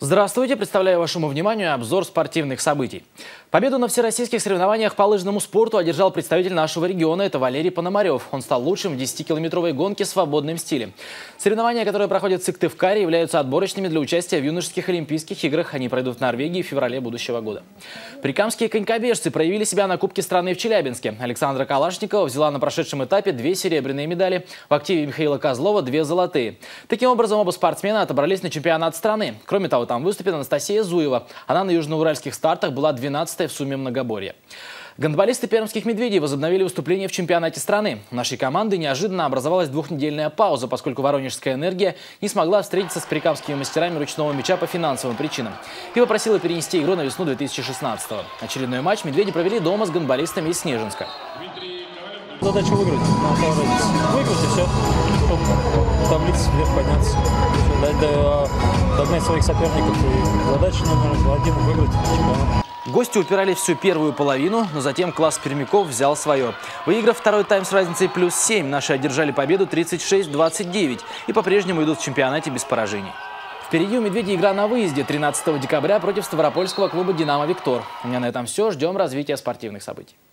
Здравствуйте! Представляю вашему вниманию обзор спортивных событий. Победу на всероссийских соревнованиях по лыжному спорту одержал представитель нашего региона. Это Валерий Пономарев. Он стал лучшим в 10-километровой гонке в свободном стиле. Соревнования, которые проходят в Сыктывкаре, являются отборочными для участия в юношеских Олимпийских играх. Они пройдут в Норвегии в феврале будущего года. Прикамские конькобежцы проявили себя на Кубке страны в Челябинске. Александра Калашникова взяла на прошедшем этапе 2 серебряные медали. В активе Михаила Козлова 2 золотые. Таким образом, оба спортсмена отобрались на чемпионат страны. Кроме того, там выступит Анастасия Зуева. Она на южноуральских стартах была 12-й в сумме многоборья. Гандболисты пермских «Медведей» возобновили выступление в чемпионате страны. У нашей команды неожиданно образовалась двухнедельная пауза, поскольку воронежская «Энергия» не смогла встретиться с прикамскими мастерами ручного мяча по финансовым причинам и попросила перенести игру на весну 2016-го. Очередной матч «Медведи» провели дома с гандболистами из Снежинска. Задача выиграть, выиграть и все, чтобы в таблице вверх подняться, догнать своих соперников. И задача номер 1 – выиграть чемпионат. Гости упирались всю первую половину, но затем класс пермяков взял свое. Выиграв второй тайм с разницей +7, наши одержали победу 36-29 и по-прежнему идут в чемпионате без поражений. Впереди у «Медведей» игра на выезде 13 декабря против ставропольского клуба «Динамо Виктор». У меня на этом все. Ждем развития спортивных событий.